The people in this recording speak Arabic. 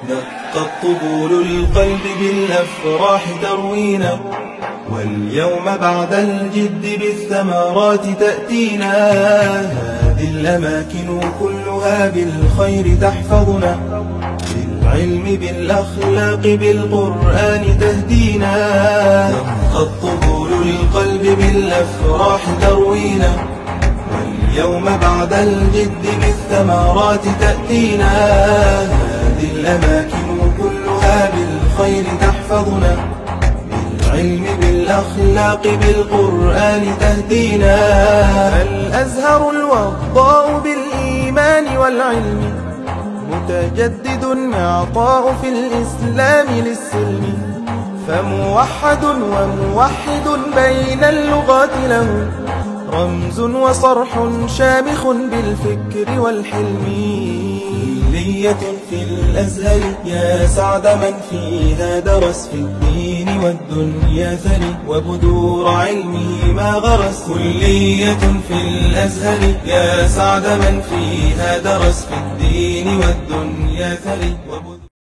نقت طبول القلب بالأفراح تروينا، واليوم بعد الجد بالثمرات تأتينا. هذه الأماكن كلها بالخير تحفظنا، بالعلم بالأخلاق بالقرآن تهدينا. نقت طبول القلب بالأفراح تروينا، واليوم بعد الجد بالثمرات تأتينا. هذه الأماكن كلها بالخير تحفظنا، بالعلم بالأخلاق بالقرآن تهدينا. الأزهر الوضاء بالإيمان والعلم، متجدد معطاء في الإسلام للسلم. فموحد وموحد بين اللغات له، رمز وصرح شامخ بالفكر والحلم. كلية في الأزهر يا سعد من فيها درس، في الدين والدنيا ثري وبذور علمه ما غرس. كلية في الأزهر يا سعد من فيها درس، في الدين والدنيا ثري